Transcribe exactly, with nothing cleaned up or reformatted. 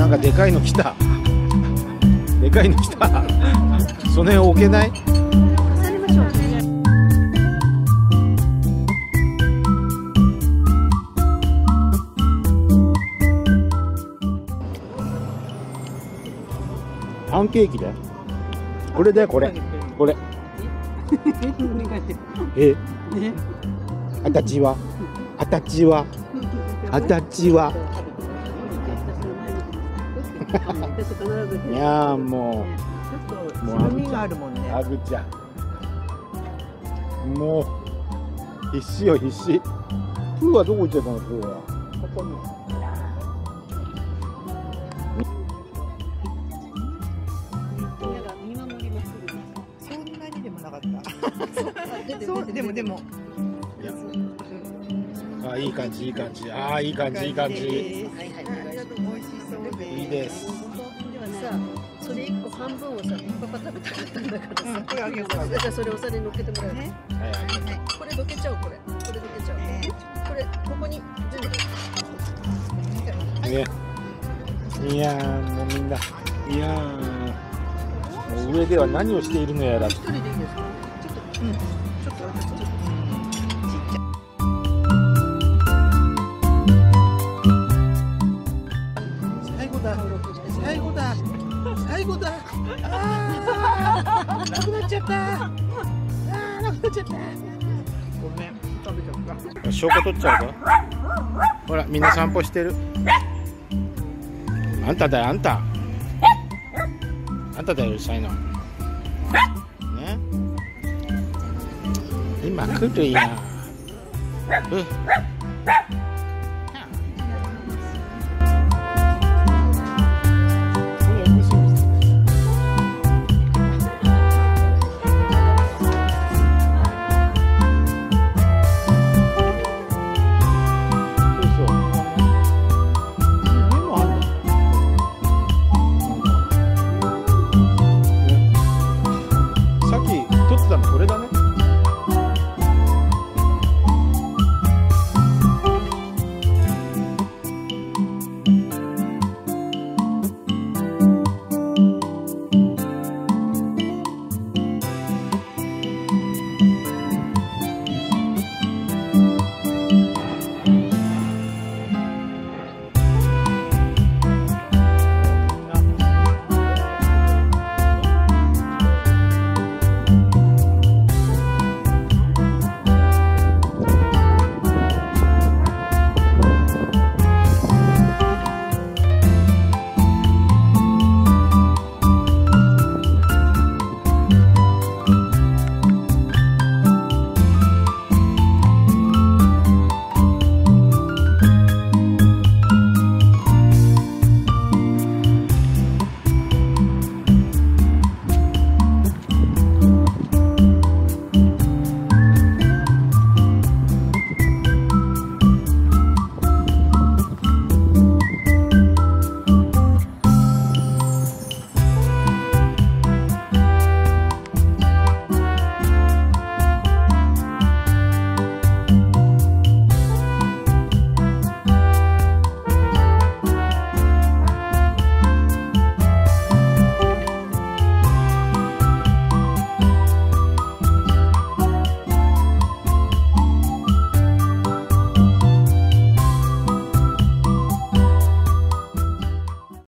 なんかでかいの来た。でかいの来た。その辺置けない？ 挟みましょう。 パンケーキだよ。これだよ、これ。これ。え。あたちは。あたちは。あたちは。いやーもう。もう甘みがあるもんね。 あぐちゃん。もう。必死よ、必死。プーはどこ行っちゃったの、プーは。ここに。 そうでもでもあ、いい感じいい感じ、ああいい感じいい感じ、いいです。 ではさ、それ一個半分をさ、パパ食べたかったんだからさ、 これあげようか。 じゃあそれお皿に乗っけてもらうね。これどけちゃう、これこれどけちゃう、これここに全部。 ね、いやーもうみんな、いやーもう上では何をしているのやら。 一人でいいですか？ちょっと、うん、ちょっと私ちょっと。 最後だ。最後だ。最後だ。ああ、なくなっちゃった。ああ、なくなっちゃった。ごめん、食べちゃった。 証拠取っちゃうぞ。ほら、みんな散歩してる。あんただよ、あんた。あんただよ、うるさいの。ね。今来るやん。うっ。